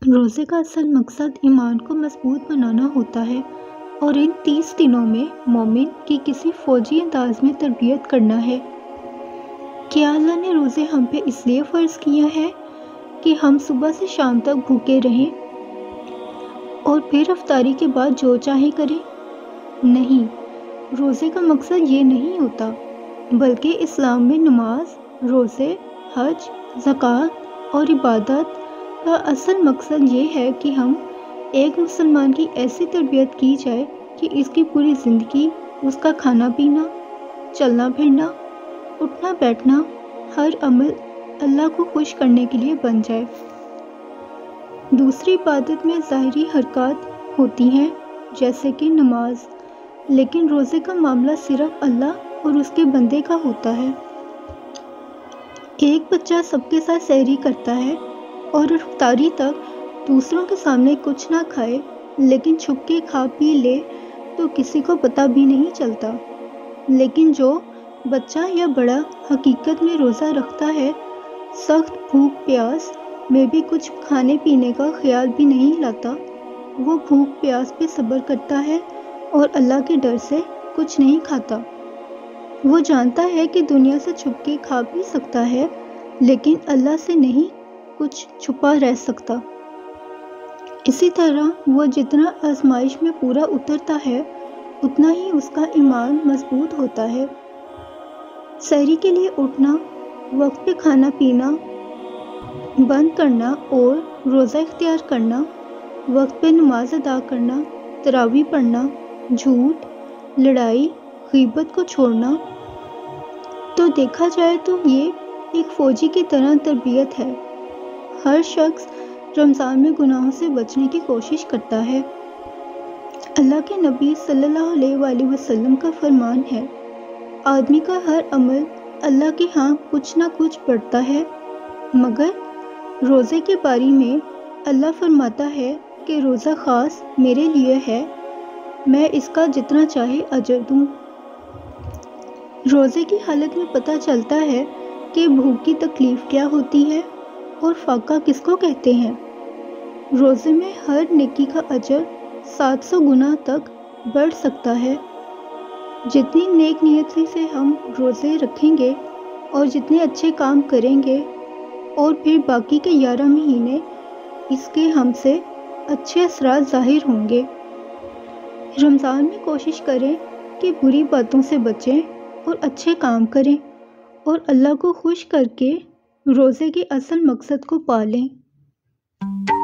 روزے کا اصل مقصد ایمان کو مضبوط بنانا ہوتا ہے اور ان 30 دنوں میں مومن کی کسی فوجی انداز میں تربیت کرنا ہے۔ کیا اللہ نے روزے ہم پہ اس لیے فرض کیا ہے کہ ہم صبح سے شام تک بھوکے رہیں اور پھر افطاری کے بعد جو چاہے کریں؟ نہیں، روزے کا مقصد یہ نہیں ہوتا، بلکہ اسلام میں نماز، روزے، حج، زکوٰۃ اور عبادت کا اصل مقصد یہ ہے کہ ہم ایک مسلمان کی ایسی تربیت کی جائے کہ اس کی پوری زندگی، اس کا کھانا پینا، چلنا پھرنا، اٹھنا بیٹھنا، ہر عمل اللہ کو خوش کرنے کے لیے بن جائے۔ دوسری عبادت میں ظاہری حرکات ہوتی ہیں جیسے کہ نماز، لیکن روزے کا معاملہ صرف اللہ اور اس کے بندے کا ہوتا ہے۔ ایک بچہ سب کے ساتھ سحری کرتا ہے اور افطاری تک دوسروں کے سامنے کچھ نہ کھائے لیکن چھپ کے کھا پی لے تو کسی کو پتہ بھی نہیں چلتا، لیکن جو بچہ یا بڑا حقیقت میں روزہ رکھتا ہے، سخت بھوک پیاس میں بھی کچھ کھانے پینے کا خیال بھی نہیں لاتا، وہ بھوک پیاس پہ صبر کرتا ہے اور اللہ کے ڈر سے کچھ نہیں کھاتا۔ وہ جانتا ہے کہ دنیا سے چھپ کے کھا پی سکتا ہے لیکن اللہ سے نہیں کچھ چھپا رہ سکتا۔ اسی طرح وہ جتنا آزمائش میں پورا اترتا ہے اتنا ہی اس کا ایمان مضبوط ہوتا ہے۔ سحری کے لیے اٹھنا، وقت پہ کھانا پینا بند کرنا اور روزہ اختیار کرنا، وقت پہ نماز ادا کرنا، تراویح پڑھنا، جھوٹ، لڑائی، غیبت کو چھوڑنا، تو دیکھا جائے تو یہ ایک فوجی کی طرح تربیت ہے۔ ہر شخص رمضان میں گناہوں سے بچنے کی کوشش کرتا ہے۔ اللہ کے نبی صلی اللہ علیہ وآلہ وسلم کا فرمان ہے، آدمی کا ہر عمل اللہ کے ہاں کچھ نہ کچھ بڑھتا ہے، مگر روزے کے بارے میں اللہ فرماتا ہے کہ روزہ خاص میرے لیے ہے، میں اس کا جتنا چاہے اجر دوں۔ روزے کی حالت میں پتہ چلتا ہے کہ بھوک کی تکلیف کیا ہوتی ہے اور فاقہ کس کو کہتے ہیں۔ روزے میں ہر نیکی کا اجر 700 گنا تک بڑھ سکتا ہے۔ جتنی نیک نیتی سے ہم روزے رکھیں گے اور جتنے اچھے کام کریں گے اور پھر باقی کے 11 مہینے اس کے ہم سے اچھے اثرات ظاہر ہوں گے۔ رمضان میں کوشش کریں کہ بری باتوں سے بچیں اور اچھے کام کریں اور اللہ کو خوش کر کے روزے کے اصل مقصد کو پالیں۔